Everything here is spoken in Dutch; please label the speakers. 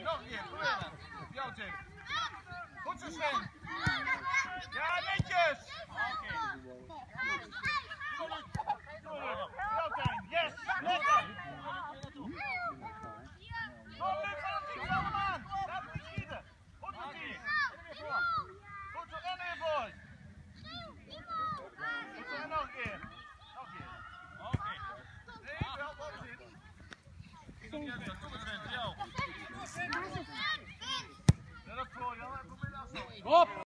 Speaker 1: nog een keer, probeer het. Jouw Tim. Goed zo, Sven. Ja, netjes. Oké. Jouw Tijn, yes. Lekker. Kom, Luc, ga het team aan. Laat hem niet schieten. Goed zo, team. Goed zo, en weer voor. Goed zo, en nog een keer. Nog een keer. Oké. Nee, wel, wat is dit? Kom maar, Sven, voor jou. Let op, Florian. Kom in de afstand.
Speaker 2: Op!